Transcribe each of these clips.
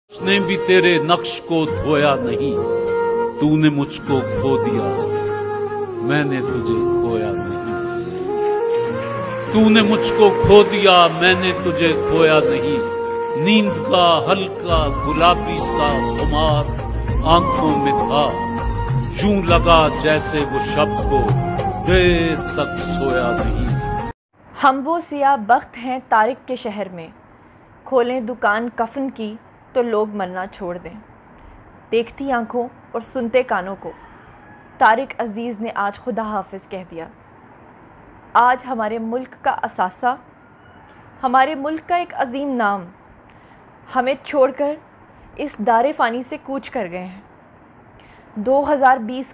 उसने भी तेरे नक्श को धोया नहीं, तूने मुझको खो दिया, मैंने तुझे खोया नहीं। तूने मुझको खो दिया, मैंने तुझे खोया नहीं। नींद का हल्का गुलाबी सा खुमार आंखों में था, यूं लगा जैसे वो शब को देर तक सोया नहीं। हम वो सिया बख्त हैं तारिक के शहर में, खोलें दुकान कफन की तो लोग मरना छोड़ दें। देखती आंखों और सुनते कानों को तारिक अजीज़ ने आज खुदा हाफिज़ कह दिया। आज हमारे मुल्क का असासा, हमारे मुल्क का एक अजीम नाम हमें छोड़कर इस दारे फ़ानी से कूच कर गए हैं। 2020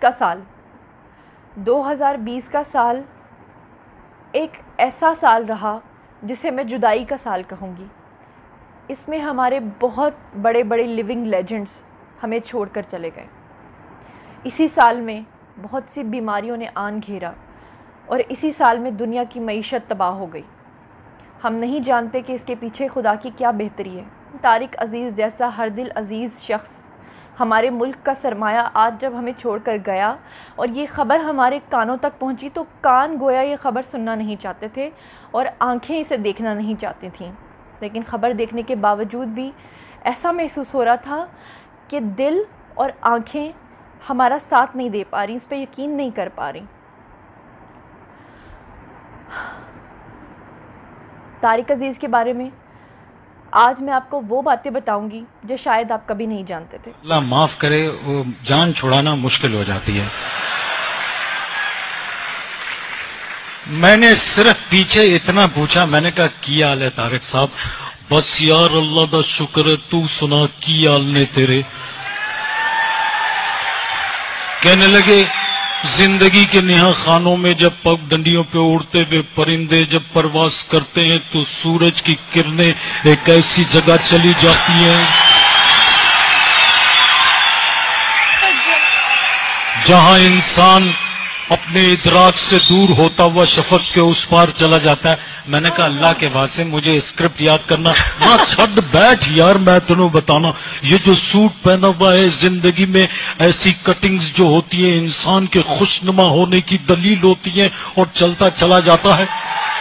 का साल एक ऐसा साल रहा जिसे मैं जुदाई का साल कहूँगी। इसमें हमारे बहुत बड़े बड़े लिविंग लेजेंड्स हमें छोड़कर चले गए। इसी साल में बहुत सी बीमारियों ने आन घेरा और इसी साल में दुनिया की मईशत तबाह हो गई। हम नहीं जानते कि इसके पीछे खुदा की क्या बेहतरी है। तारिक अजीज़ जैसा हर दिल अजीज़ शख्स, हमारे मुल्क का सरमाया, आज जब हमें छोड़कर गया और ये ख़बर हमारे कानों तक पहुंची तो कान गोया ये ख़बर सुनना नहीं चाहते थे और आंखें इसे देखना नहीं चाहती थीं। लेकिन ख़बर देखने के बावजूद भी ऐसा महसूस हो रहा था कि दिल और आंखें हमारा साथ नहीं दे पा रही, इस पे यकीन नहीं कर पा रही। तारिक अजीज़ के बारे में आज मैं आपको वो बातें बताऊंगी जो शायद आप कभी नहीं जानते थे। अल्लाह माफ़ करे, वो जान छुड़ाना मुश्किल हो जाती है। मैंने सिर्फ पीछे इतना पूछा, मैंने कहा की हाल है तारिक साहब? बस यार अल्लाह दा शुक्र है, तू सुना की हाल ने तेरे? कहने लगे जिंदगी के नेहा खानों में जब पग डंडियों पे उड़ते हुए परिंदे जब परवास करते हैं तो सूरज की किरणें एक ऐसी जगह चली जाती हैं जहां इंसान अपने इदराक से दूर होता हुआ शफक के उस पार चला जाता है। मैंने कहा अल्लाह के वास्ते मुझे स्क्रिप्ट याद करना ना, छड़ बैठ यार, मैं तुम्हें बताना ये जो सूट पहना हुआ है, जिंदगी में ऐसी कटिंग्स जो होती है इंसान के खुशनुमा होने की दलील होती है और चलता चला जाता है।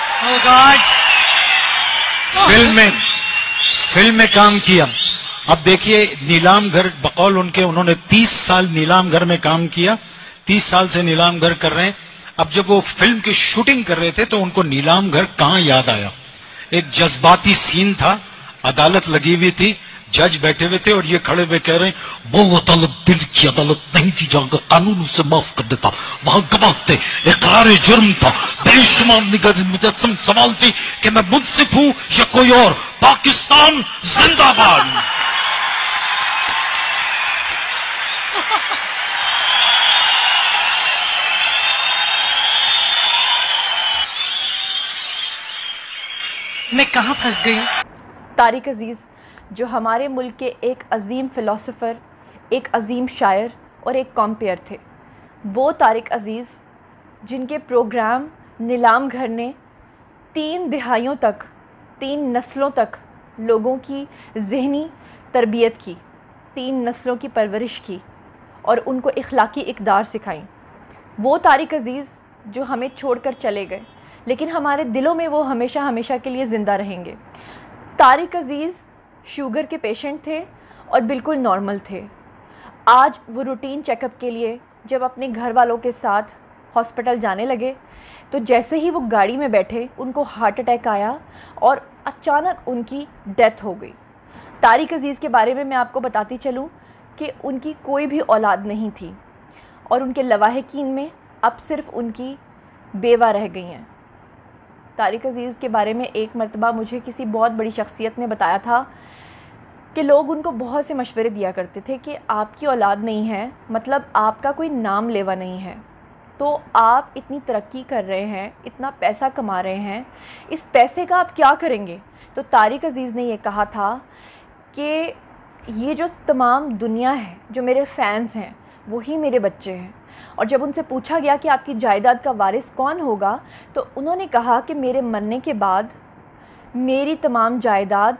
फिल्म में काम किया। अब देखिए नीलाम घर बकौल उनके, उन्होंने 30 साल नीलाम घर में काम किया, 30 साल से नीलाम घर कर रहे हैं। अब जब वो फिल्म की शूटिंग कर रहे थे तो उनको नीलाम घर कहां याद आया। एक जज्बाती सीन था, अदालत लगी हुई थी, जज बैठे हुए थे और ये खड़े हुए कह रहे हैं वो अदालत दिल की अदालत नहीं थी जहां कानून उसे माफ कर देता, वहां गवाह थे, इकरार जुर्म था, बेशुमार मुजस्सम सवाल थी कि मैं मुंसिफ हूं या कोई और, पाकिस्तान जिंदाबाद। मैं कहाँ फंस गई? तारिक अजीज़ जो हमारे मुल्क के एक अजीम फ़िलासफ़र, एक अजीम शायर और एक कॉम्पेयर थे। वो तारिक अजीज़ जिनके प्रोग्राम नीलाम घर ने 3 दिहाइयों तक, 3 नस्लों तक लोगों की ज़हनी तरबियत की, 3 नस्लों की परवरिश की और उनको इखलाकी इक़दार सिखाई। वो तारिक अजीज़ जो हमें छोड़कर चले गए, लेकिन हमारे दिलों में वो हमेशा हमेशा के लिए ज़िंदा रहेंगे। तारिक अजीज़ शुगर के पेशेंट थे और बिल्कुल नॉर्मल थे। आज वो रूटीन चेकअप के लिए जब अपने घर वालों के साथ हॉस्पिटल जाने लगे तो जैसे ही वो गाड़ी में बैठे उनको हार्ट अटैक आया और अचानक उनकी डेथ हो गई। तारिक अजीज़ के बारे में मैं आपको बताती चलूँ कि उनकी कोई भी औलाद नहीं थी और उनके लवाहिकीन में अब सिर्फ़ उनकी बेवा रह गई हैं। तारिक अजीज़ के बारे में एक मर्तबा मुझे किसी बहुत बड़ी शख्सियत ने बताया था कि लोग उनको बहुत से मशवरे दिया करते थे कि आपकी औलाद नहीं है मतलब आपका कोई नाम लेवा नहीं है, तो आप इतनी तरक्की कर रहे हैं, इतना पैसा कमा रहे हैं, इस पैसे का आप क्या करेंगे? तो तारिक अजीज़ ने ये कहा था कि ये जो तमाम दुनिया है, जो मेरे फ़ैन्स हैं, वही मेरे बच्चे हैं। और जब उनसे पूछा गया कि आपकी जायदाद का वारिस कौन होगा तो उन्होंने कहा कि मेरे मरने के बाद मेरी तमाम जायदाद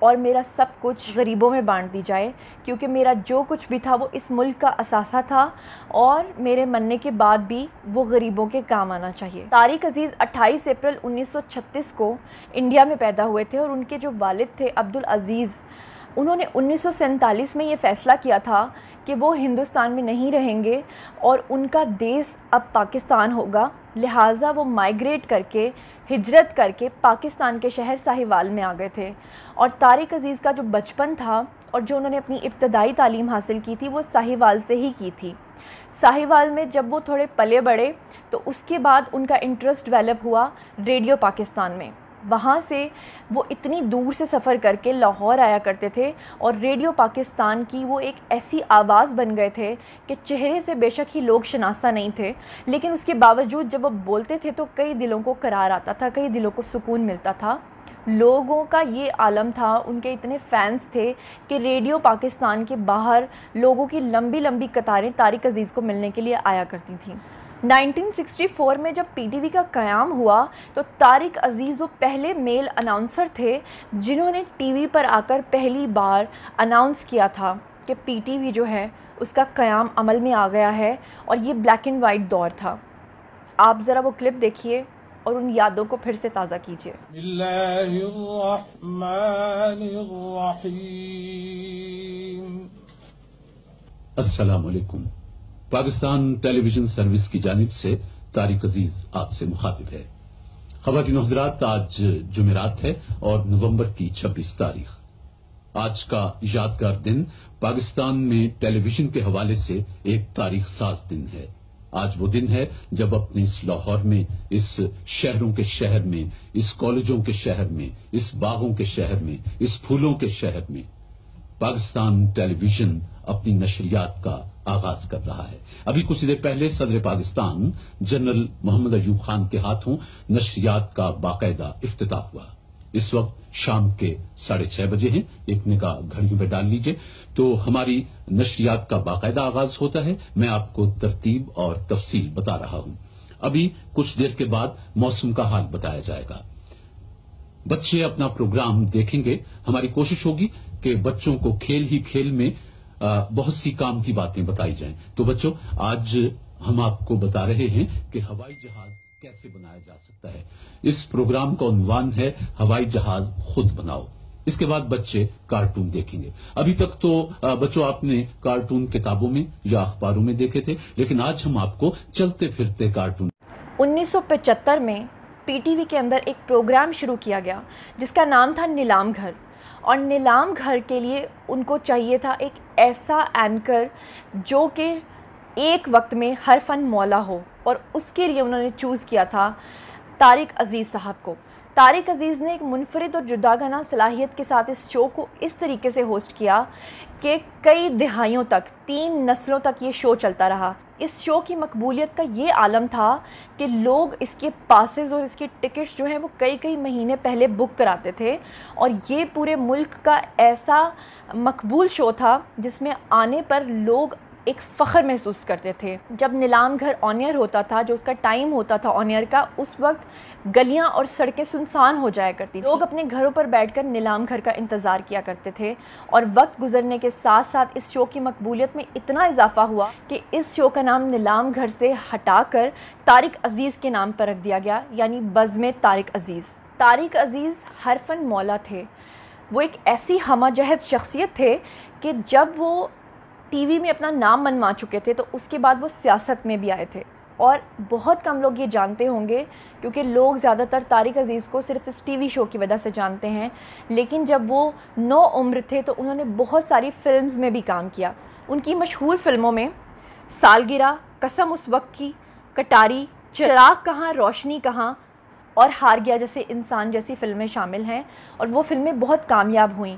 اور میرا سب کچھ غریبوں میں بانٹ دی جائے، کیونکہ میرا جو کچھ بھی تھا وہ اس ملک کا اثاثہ تھا اور میرے مرنے کے بعد بھی وہ غریبوں کے کام آنا چاہیے۔ طارق عزیز 28 اپریل 1936 کو انڈیا میں پیدا ہوئے تھے اور ان کے جو والد تھے عبدالعزیز، انہوں نے 1947 میں یہ فیصلہ کیا تھا کہ وہ ہندوستان میں نہیں رہیں گے اور ان کا دیس اب پاکستان ہوگا، لہٰذا وہ مائیگریٹ کر کے، ہجرت کر کے پاکستان کے شہر ساہیوال میں آ گئے تھے۔ اور طارق عزیز کا جو بچپن تھا اور جو انہوں نے اپنی ابتدائی تعلیم حاصل کی تھی وہ ساہیوال سے ہی کی تھی۔ ساہیوال میں جب وہ تھوڑے پلے بڑھے تو اس کے بعد ان کا انٹرسٹ ڈیولپ ہوا ریڈیو پاکستان میں۔ وہاں سے وہ اتنی دور سے سفر کر کے لاہور آیا کرتے تھے اور ریڈیو پاکستان کی وہ ایک ایسی آواز بن گئے تھے کہ چہرے سے بے شک ہی لوگ شناسا نہیں تھے، لیکن اس کے باوجود جب وہ بولتے تھے تو کئی دلوں کو قرار آتا تھا، کئی دلوں کو سکون ملتا تھا۔ لوگوں کا یہ عالم تھا، ان کے اتنے فینس تھے کہ ریڈیو پاکستان کے باہر لوگوں کی لمبی لمبی قطاریں طارق عزیز کو ملنے کے لیے آیا کرتی تھیں۔ 1964 میں جب پی ٹی وی کا قیام ہوا تو طارق عزیز وہ پہلے میل اناؤنسر تھے جنہوں نے ٹی وی پر آ کر پہلی بار اناؤنس کیا تھا کہ پی ٹی وی جو ہے اس کا قیام عمل میں آ گیا ہے، اور یہ بلیک اینڈ وائٹ دور تھا۔ آپ ذرا وہ کلپ دیکھیے اور ان یادوں کو پھر سے تازہ کیجیے۔ بسم اللہ الرحمن الرحیم۔ السلام علیکم۔ پاکستان ٹیلی ویژن سروس کی جانب سے طارق عزیز آپ سے مخاطب ہے۔ خواتین و حضرات، آج جمعرات ہے اور نومبر کی 26 تاریخ۔ آج کا یادگار دن پاکستان میں ٹیلی ویژن کے حوالے سے ایک تاریخ ساز دن ہے۔ آج وہ دن ہے جب اپنے اس لاہور میں، اس شہروں کے شہر میں، اس کالجوں کے شہر میں، اس باغوں کے شہر میں، اس پھولوں کے شہر میں پاکستان ٹیلی ویژن اپنی نشریات کا آغاز کر رہا ہے۔ ابھی کچھ دیر پہلے صدر پاکستان جنرل محمد ایوب خان کے ہاتھوں نشریات کا باقاعدہ افتتاح ہوا۔ اس وقت شام کے 6:30 بجے ہیں، ایک نگاہ گھڑیوں پہ ڈال لیجئے تو ہماری نشریات کا باقاعدہ آغاز ہوتا ہے۔ میں آپ کو ترتیب اور تفصیل بتا رہا ہوں۔ ابھی کچھ دیر کے بعد موسم کا حال بتایا جائے گا۔ بچے اپنا پروگرام دیکھیں گے۔ ہماری کوشش ہوگی کہ بچوں کو کھیل ہی کھیل میں بہت سی کام کی باتیں بتائی جائیں۔ تو بچوں، آج ہم آپ کو بتا رہے ہیں کہ ہوائی جہاز کیسے بنایا جا سکتا ہے۔ اس پروگرام کا عنوان ہے ہوائی جہاز خود بناؤ۔ اس کے بعد بچے کارٹون دیکھیں گے۔ ابھی تک تو بچوں آپ نے کارٹون کتابوں میں یا اخباروں میں دیکھے تھے، لیکن آج ہم آپ کو چلتے پھرتے کارٹون 1975 میں پی ٹی وی کے اندر ایک پروگرام شروع کیا گیا جس کا نام تھا نیلام گھر، اور نیلام گھر کے لیے ان کو چاہیے تھا ایک ایسا اینکر جو کہ ایک وقت میں ہر فن مولا ہو، اور اس کے لیے انہوں نے چوز کیا تھا طارق عزیز صاحب کو۔ طارق عزیز نے ایک منفرد اور جداگانہ صلاحیت کے ساتھ اس شو کو اس طریقے سے ہوسٹ کیا کہ کئی دہائیوں تک، 3 نسلوں تک یہ شو چلتا رہا۔ اس شو کی مقبولیت کا یہ عالم تھا کہ لوگ اس کے پاسز اور اس کے ٹکٹس جو ہیں وہ کئی مہینے پہلے بک کراتے تھے، اور یہ پورے ملک کا ایسا مقبول شو تھا جس میں آنے پر لوگ ایک فخر محسوس کرتے تھے۔ جب نیلام گھر آن ایئر ہوتا تھا، جو اس کا ٹائم ہوتا تھا آن ایئر کا، اس وقت گلیاں اور سڑکیں سنسان ہو جایا کرتی تھیں۔ لوگ اپنے گھروں پر بیٹھ کر نیلام گھر کا انتظار کیا کرتے تھے، اور وقت گزرنے کے ساتھ ساتھ اس شو کی مقبولیت میں اتنا اضافہ ہوا کہ اس شو کا نام نیلام گھر سے ہٹا کر طارق عزیز کے نام پر رکھ دیا گیا، یعنی بزم طارق عزیز۔ طارق عزیز ہر فن مولا تھے۔ وہ ایک ایسی ہمہ جہت شخصیت تھے کہ جب وہ ٹی وی میں اپنا نام منوا چکے تھے تو اس کے بعد وہ سیاست میں بھی آئے تھے، اور بہت کم لوگ یہ جانتے ہوں گے کیونکہ لوگ زیادہ تر طارق عزیز کو صرف اس ٹی وی شو کی وجہ سے جانتے ہیں، لیکن جب وہ 9 عمر تھے تو انہوں نے بہت ساری فلمز میں بھی کام کیا۔ ان کی مشہور فلموں میں سالگرہ، قسم اس وقت کی، کٹاری، چراغ کہاں روشنی کہاں اور ہار گیا جیسے انسان جیسی فلمیں شامل ہیں، اور وہ فلمیں بہت کامیاب ہوئیں۔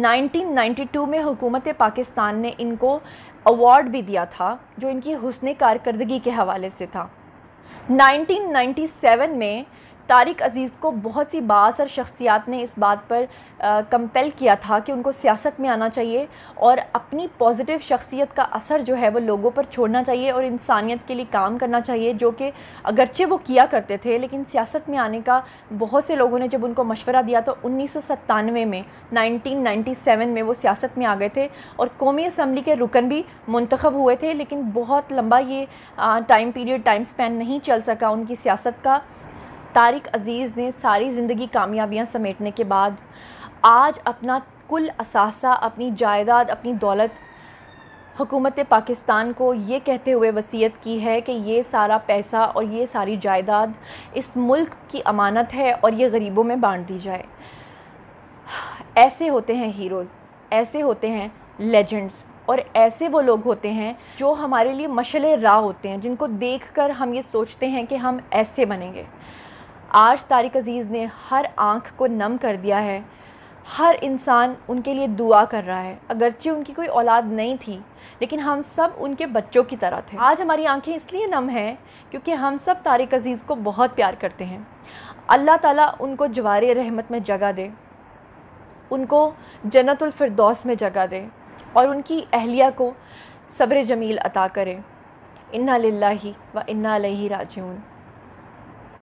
1992 میں حکومت پاکستان نے ان کو ایوارڈ بھی دیا تھا جو ان کی حسن کارکردگی کے حوالے سے تھا۔ 1997 میں طارق عزیز کو بہت سی بااثر شخصیات نے اس بات پر کمپیل کیا تھا کہ ان کو سیاست میں آنا چاہیے اور اپنی پازیٹیو شخصیت کا اثر جو ہے وہ لوگوں پر چھوڑنا چاہیے اور انسانیت کے لیے کام کرنا چاہیے، جو کہ اگرچہ وہ کیا کرتے تھے لیکن سیاست میں آنے کا بہت سے لوگوں نے جب ان کو مشورہ دیا تو 1997 میں 1997 میں وہ سیاست میں آ گئے تھے اور قومی اسمبلی کے رکن بھی منتخب ہوئے تھے، لیکن بہت لمبا یہ ٹائم سپین نہیں چل سکا ان کی سیاست کا۔ طارق عزیز نے ساری زندگی کامیابیاں سمیٹنے کے بعد آج اپنا کل اثاثہ، اپنی جائیداد، اپنی دولت حکومت پاکستان کو یہ کہتے ہوئے وصیت کی ہے کہ یہ سارا پیسہ اور یہ ساری جائیداد اس ملک کی امانت ہے اور یہ غریبوں میں بانٹ دی جائے۔ ایسے ہوتے ہیں ہیروز، ایسے ہوتے ہیں لیجنڈز، اور ایسے وہ لوگ ہوتے ہیں جو ہمارے لیے مشعل راہ ہوتے ہیں، جن کو دیکھ کر ہم یہ سوچتے ہیں کہ ہم ایسے بنیں گے۔ آج طارق عزیز نے ہر آنکھ کو نم کر دیا ہے، ہر انسان ان کے لیے دعا کر رہا ہے، اگرچہ ان کی کوئی اولاد نہیں تھی لیکن ہم سب ان کے بچوں کی طرح تھے۔ آج ہماری آنکھیں اس لیے نم ہیں کیونکہ ہم سب طارق عزیز کو بہت پیار کرتے ہیں۔ اللہ تعالیٰ ان کو جوار رحمت میں جگہ دے، ان کو جنت الفردوس میں جگہ دے اور ان کی اہلیہ کو صبر جمیل عطا کرے۔ انا للہ و انا الیہ راجعون۔